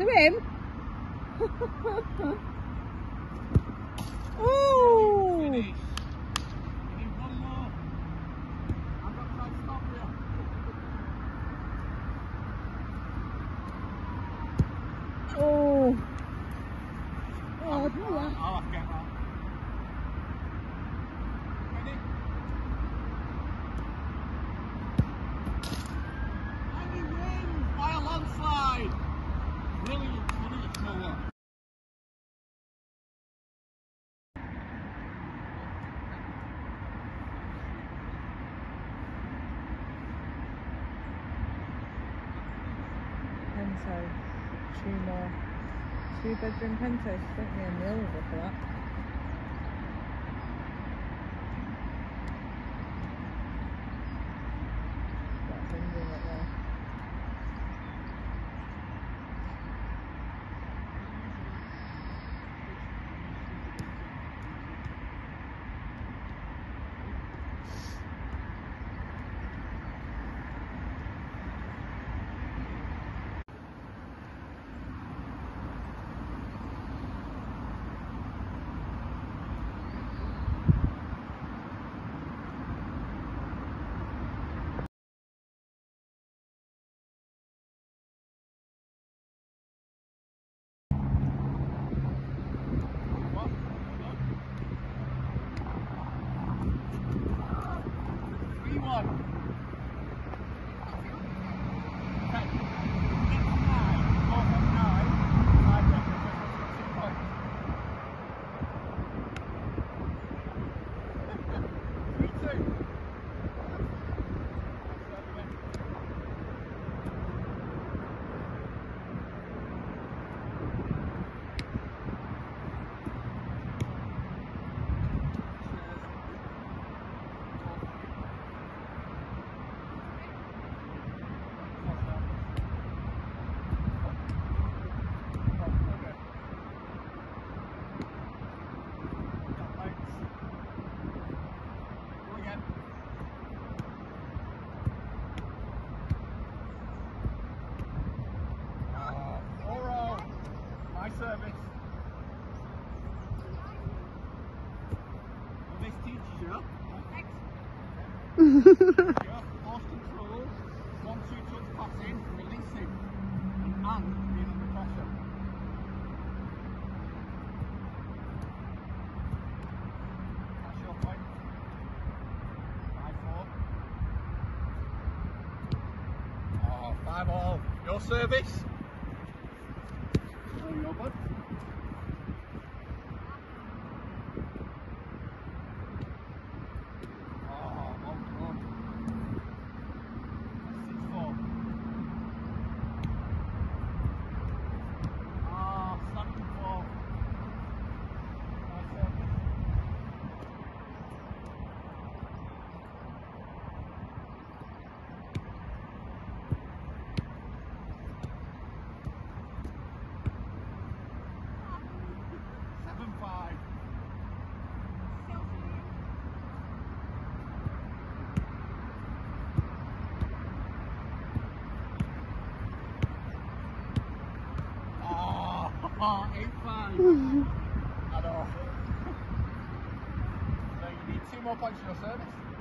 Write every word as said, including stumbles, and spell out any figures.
To him? Oh! Finish. You need one more. I'm not trying to stop you. Oh! Oh, I'll, do I'll, that. I'll have to get that. Ready? And he wins by a landslide. Brilliant, brilliant solo. Penthouse. Two more. Two bedroom penthouse. Don't me a mill over for that. That's Indian up there. three one. Service. Well, this teaches you. Yeah, force control, one, two touch passing, releasing, and being under pressure. That's your point. Five four. Oh, five all. Your service. Oh, your bud. Oh, eight five. I know. So you need two more points for your service.